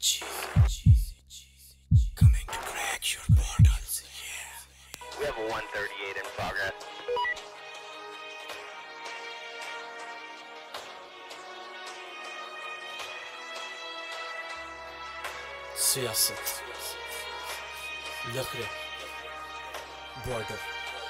Coming to crack your portals, yeah. We have a 138 in progress. सियासत, लखरे, बॉर्डर,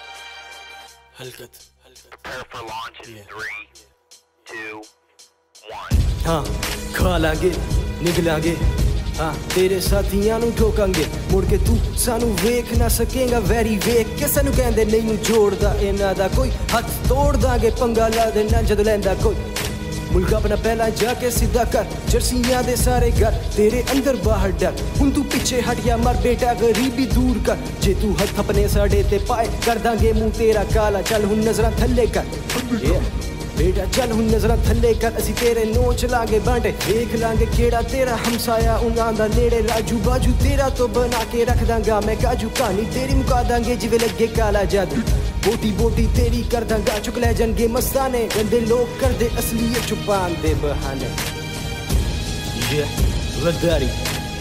हलकत, Prepare for launch in 3, 2, 1. हाँ खा लांगे निकलांगे हाँ तेरे साथियां नू ठोकांगे मुड़ के तू सानू वेख ना सकेगा वैरी वेख के सानू कहंदे नहीं जोड़दा इन्हां दा कोई हथ तोड़ दांगे पंगा ला देना जदों लैंदा कोई मुल्क अपना पहला जाके सीधा कर जर्सियां दे सारे घर तेरे अंदर बाहर डर हुन तू पीछे हट या मर बेटा गरीबी दूर कर जे तू हथ अपने साडे ते पाए कर दांगे मुंह तेरा काला चल हुन नजरां थल्ले कर बेटा चल हुन नजरां थल्ले कर असी तेरे नोच लांगे बांटे देख लांगे केड़ा तेरा हमसाया उन्हां दा नेड़े राजू बाजू तेरा तो बना के रख दांगा मैं काजू कहानी तेरी मुका दांगे जिवें लगे काला जादू बोटी बोटी तेरी कर दांगा चुक ले जनगे मस्ताने गंदे लोग कर दे असलियत छुपान दे बहाने ये गद्दारी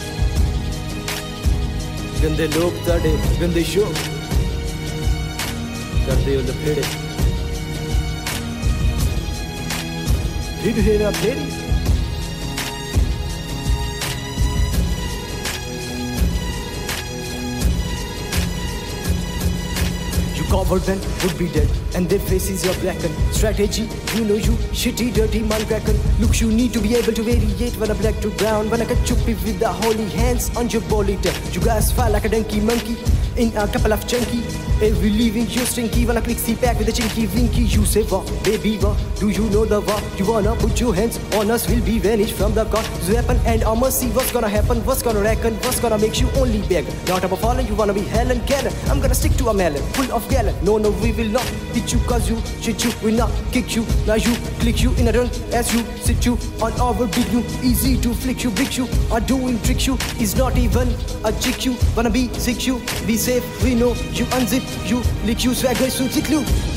गंदे लोग ताड़े गंदे शो कर दे लफेड़े फिर हेरा फेरी covered and would be dead and their faces are blackened strategy you know you shitty dirty man cracken look you need to be able to variate when a black to brown when I cut you with the holy hands on your body you guys fall like a donkey monkey in a couple of chunky every leaving you stinky when I click see back with a chinky winky you say what baby what do you know the what you wanna put your hands on us will be vanished from the car to happen and I'ma see what's gonna happen what's gonna reckon what's gonna make you only beg not up a fallen you wanna be Helen Keller I'm gonna stick to a melon full of gallon no we will not hit you cause you shit you will not kick you now you click you in a run as you sit you on our big you easy to flick you brick you are doing tricks you is not even a chick you wanna be sick you be safe we know you unzip you lick you swagger soon sick you